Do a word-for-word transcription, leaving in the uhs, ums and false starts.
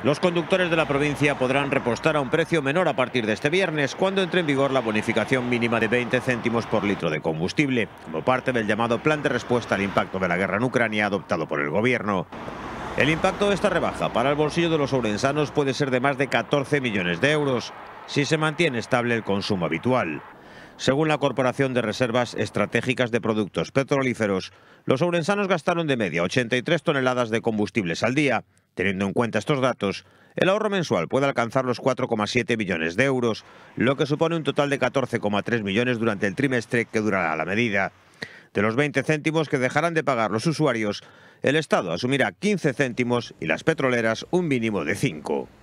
Los conductores de la provincia podrán repostar a un precio menor a partir de este viernes, cuando entre en vigor la bonificación mínima de veinte céntimos por litro de combustible, como parte del llamado plan de respuesta al impacto de la guerra en Ucrania adoptado por el gobierno. El impacto de esta rebaja para el bolsillo de los ourensanos puede ser de más de catorce millones de euros, si se mantiene estable el consumo habitual. Según la Corporación de Reservas Estratégicas de Productos Petrolíferos, los ourensanos gastaron de media ochenta y tres toneladas de combustibles al día. Teniendo en cuenta estos datos, el ahorro mensual puede alcanzar los cuatro coma siete millones de euros, lo que supone un total de catorce coma tres millones durante el trimestre que durará la medida. De los veinte céntimos que dejarán de pagar los usuarios, el Estado asumirá quince céntimos y las petroleras un mínimo de cinco.